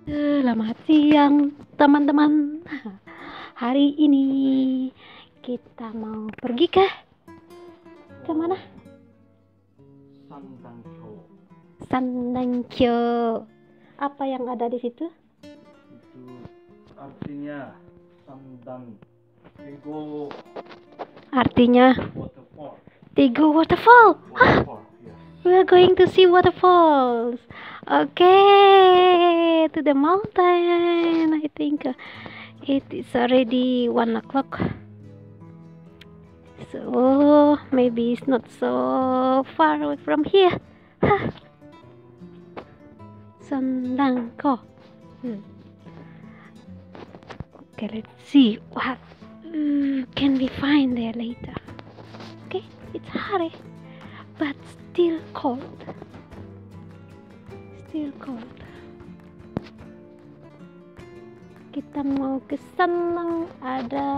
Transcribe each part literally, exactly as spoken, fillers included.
Selamat siang teman-teman. Hari ini kita mau pergi ke kemana? Sandangkyo. Sandangkyo. Apa yang ada di situ? Itu artinya Sandang. Tigo Artinya waterfall. Tigo waterfall. Hah? Waterfall, yes. We are going to see waterfalls. Okay, to the mountain. I think uh, it is already one o'clock. So maybe it's not so far away from here. Huh. Sandangko. Hmm. Okay, let's see what uh, can we find there later. Okay, it's hot, but still cold. Still cold. Kita mau ke sana, ada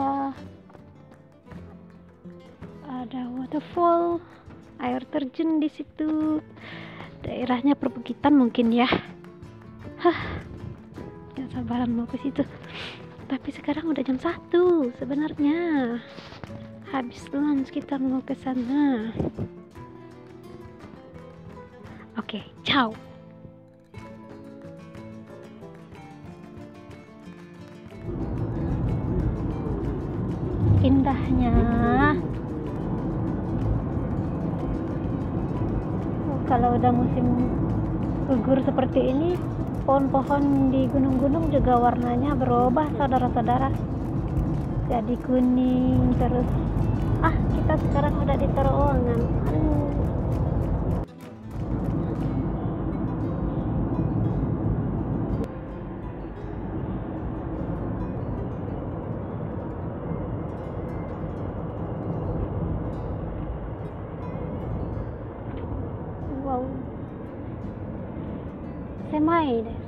ada waterfall, air terjun di situ. Daerahnya perbukitan mungkin ya. Hah, gak sabaran mau ke situ. Tapi sekarang udah jam satu sebenarnya. Habis lunch kita mau ke sana. Oke, ciao. Indahnya. Oh, kalau udah musim gugur seperti ini, pohon-pohon di gunung-gunung juga warnanya berubah, saudara-saudara. Jadi kuning terus. Ah, kita sekarang udah di terowongan. Aduh. Wow. Semai desu.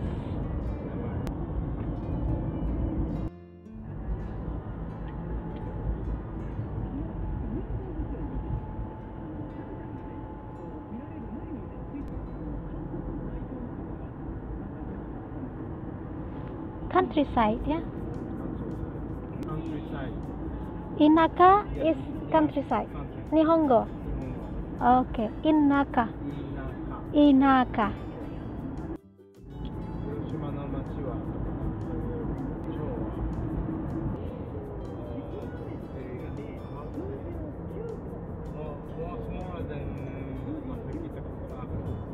Countryside, ya. Countryside. Inaka is countryside. Countryside. Nihongo. Oke, Inaka. Inaka. Inaka. 広島の町は昭和。More smaller than Asakitaku.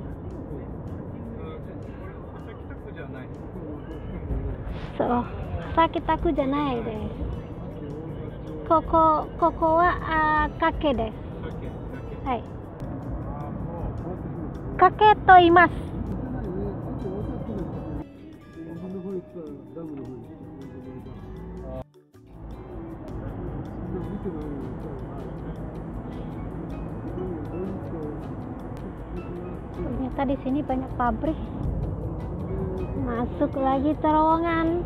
あ、これ Asakitaku じゃない。 そう、Asakitaku じゃないです。ここ、ここはあー崖です。はい。崖と言います。Ternyata di sini banyak pabrik. Masuk lagi terowongan.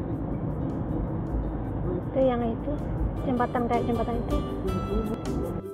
Itu yang itu, jembatan kayak jembatan itu.